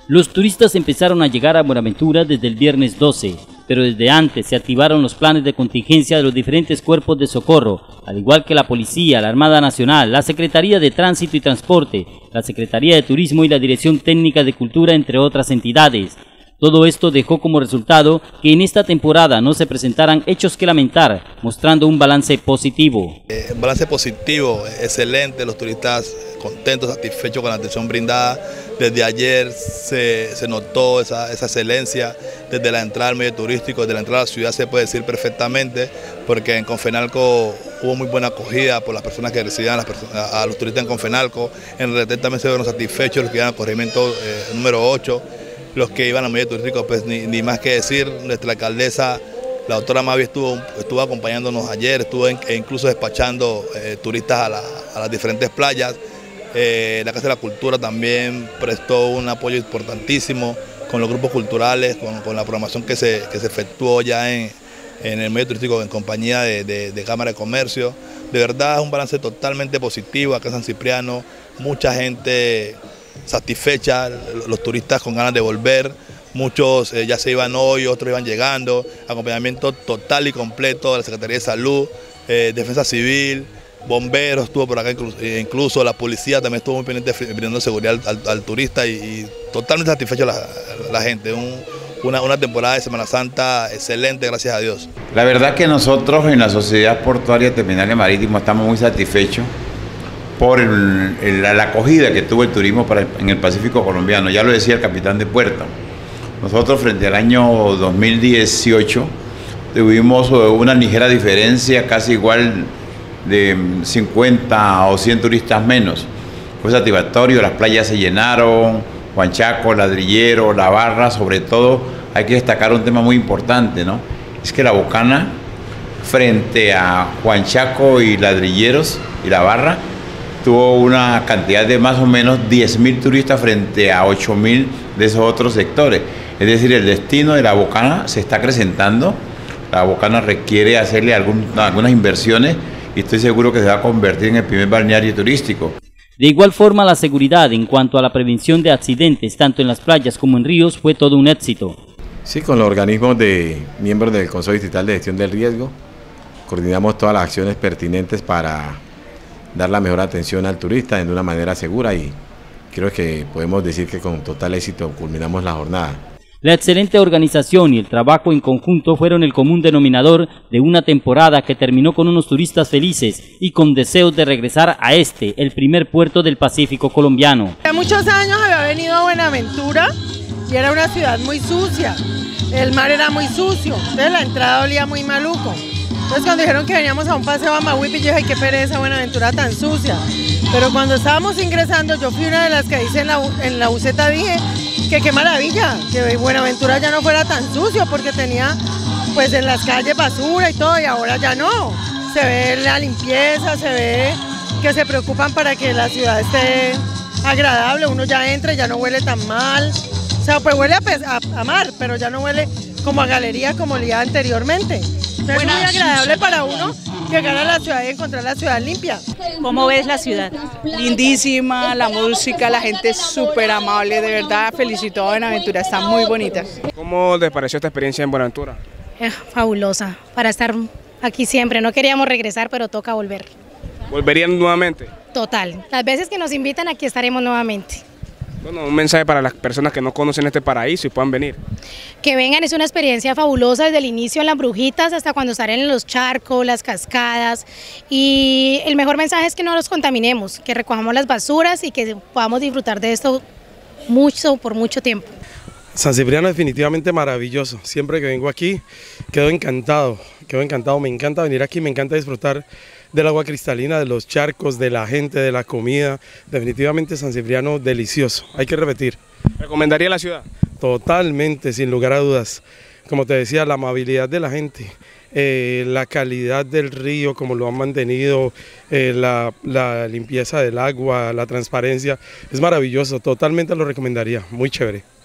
Los turistas empezaron a llegar a Buenaventura desde el viernes 12, pero desde antes se activaron los planes de contingencia de los diferentes cuerpos de socorro, al igual que la Policía, la Armada Nacional, la Secretaría de Tránsito y Transporte, la Secretaría de Turismo y la Dirección Técnica de Cultura, entre otras entidades. Todo esto dejó como resultado que en esta temporada no se presentaran hechos que lamentar, mostrando un balance positivo. Un balance positivo, excelente, los turistas contentos, satisfechos con la atención brindada. Desde ayer se notó esa excelencia, desde la entrada al medio turístico, desde la entrada a la ciudad se puede decir perfectamente, porque en Confenalco hubo muy buena acogida por las personas que recibían a los turistas en Confenalco. En Retén también se vieron satisfechos los que iban al corregimiento número 8. Los que iban al medio turístico, pues ni más que decir. Nuestra alcaldesa, la doctora Mavi, estuvo acompañándonos ayer, estuvo incluso despachando turistas a las diferentes playas. La Casa de la Cultura también prestó un apoyo importantísimo con los grupos culturales, con la programación que se efectuó ya en el medio turístico en compañía de Cámara de Comercio. De verdad es un balance totalmente positivo acá en San Cipriano, mucha gente satisfecha, los turistas con ganas de volver, muchos ya se iban hoy, otros iban llegando, acompañamiento total y completo de la Secretaría de Salud, Defensa Civil, bomberos estuvo por acá, incluso la policía también estuvo muy pendiente brindando seguridad al turista y totalmente satisfecha la gente. Una temporada de Semana Santa excelente, gracias a Dios. La verdad que nosotros en la Sociedad Portuaria Terminal Marítimo estamos muy satisfechos por la acogida que tuvo el turismo en el Pacífico colombiano. Ya lo decía el capitán de puerto. Nosotros frente al año 2018 tuvimos una ligera diferencia, casi igual de 50 o 100 turistas menos. Fue satisfactorio, las playas se llenaron, Huanchaco, Ladrillero, La Barra, sobre todo hay que destacar un tema muy importante, ¿no? Es que La Bocana, frente a Huanchaco y Ladrilleros y La Barra, tuvo una cantidad de más o menos 10.000 turistas frente a 8.000 de esos otros sectores. Es decir, el destino de La Bocana se está acrecentando. La Bocana requiere hacerle algunas inversiones y estoy seguro que se va a convertir en el primer balneario turístico. De igual forma, la seguridad en cuanto a la prevención de accidentes, tanto en las playas como en ríos, fue todo un éxito. Sí, con los organismos de miembros del Consejo Distrital de Gestión del Riesgo, coordinamos todas las acciones pertinentes para dar la mejor atención al turista de una manera segura y creo que podemos decir que con total éxito culminamos la jornada. La excelente organización y el trabajo en conjunto fueron el común denominador de una temporada que terminó con unos turistas felices y con deseos de regresar a el primer puerto del Pacífico colombiano. Hace muchos años había venido a Buenaventura y era una ciudad muy sucia, el mar era muy sucio, entonces la entrada olía muy maluco. Entonces cuando dijeron que veníamos a un paseo a Mahuipi, yo dije, ay, qué pereza Buenaventura tan sucia. Pero cuando estábamos ingresando, yo fui una de las que hice en la buseta, dije que qué maravilla, que Buenaventura ya no fuera tan sucio, porque tenía pues en las calles basura y todo, y ahora ya no. Se ve la limpieza, se ve que se preocupan para que la ciudad esté agradable, uno ya entra y ya no huele tan mal. O sea, pues huele a mar, pero ya no huele como a galería como olía anteriormente. Entonces es muy agradable para uno llegar a la ciudad y encontrar la ciudad limpia. ¿Cómo ves la ciudad? Lindísima, la música, la gente es súper amable, de verdad felicito a Buenaventura, está muy bonita. ¿Cómo les pareció esta experiencia en Buenaventura? Fabulosa, para estar aquí siempre, no queríamos regresar pero toca volver. ¿Volverían nuevamente? Total, las veces que nos invitan aquí estaremos nuevamente. Bueno, un mensaje para las personas que no conocen este paraíso y puedan venir. Que vengan, es una experiencia fabulosa desde el inicio en las Brujitas hasta cuando salen en los charcos, las cascadas, y el mejor mensaje es que no nos contaminemos, que recojamos las basuras y que podamos disfrutar de esto por mucho tiempo. San Cipriano definitivamente maravilloso, siempre que vengo aquí quedo encantado, me encanta venir aquí, me encanta disfrutar del agua cristalina, de los charcos, de la gente, de la comida. Definitivamente San Cipriano delicioso, hay que repetir. ¿Recomendaría la ciudad? Totalmente, sin lugar a dudas. Como te decía, la amabilidad de la gente, la calidad del río, como lo han mantenido, la limpieza del agua, la transparencia, es maravilloso, totalmente lo recomendaría, muy chévere.